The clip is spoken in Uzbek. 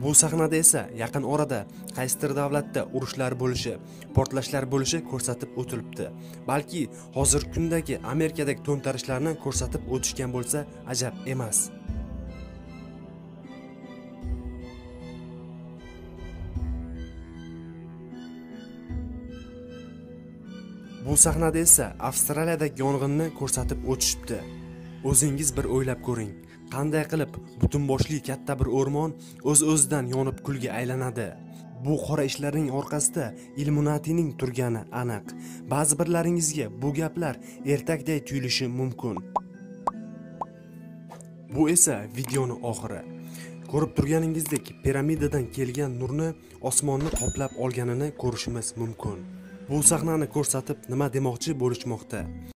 Bu sahnada esa yaqin orada qaysidir davlatda urushlar bo'lishi, portlashlar bo'lishi ko'rsatib o'tilibdi. Balki hozirgi kundagi Amerikadagi to'ntarishlarni ko'rsatib o'tishgan bo'lsa, ajab emas. Bu sahnada esa Avstraliyadagi yong'inni ko'rsatib o'tishibdi. O'zingiz bir o'ylab ko'ring, qanday qilib butun boshli katta bir o'rmon o'z-o'zidan yonib kulga aylanadi. Bu qora ishlarning orqasida Illuminatining turgani aniq. Ba'zi birlaringizga bu gaplar ertakday tuyulishi mumkin. Bu esa videoning oxiri. Ko'rib turganingizdek, piramidadan kelgan nurni osmonni qoplab olganini ko'rishimiz mumkin. Bu sahnani ko'rsatib nima demoqchi bo'lishmoqda?